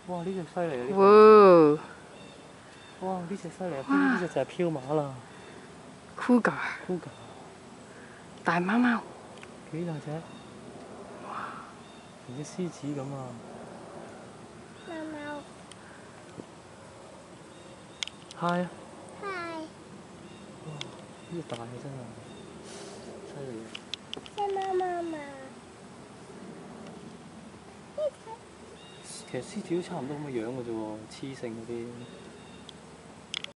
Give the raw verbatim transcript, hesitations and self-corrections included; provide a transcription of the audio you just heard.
哇！呢隻犀利啊！呢哇個哇！呢隻犀利啊！呢隻就係飄馬啦。 Cougar， Cougar， 大貓貓。 幾大隻？哇！同隻獅子咁啊！ 貓貓。 Hi 啊！ Hi。 哇！呢隻大嘅真係犀利啊！ 隻貓貓嘛。 其實獅子都差唔多咁嘅樣嘅啫喎，雌性嗰啲。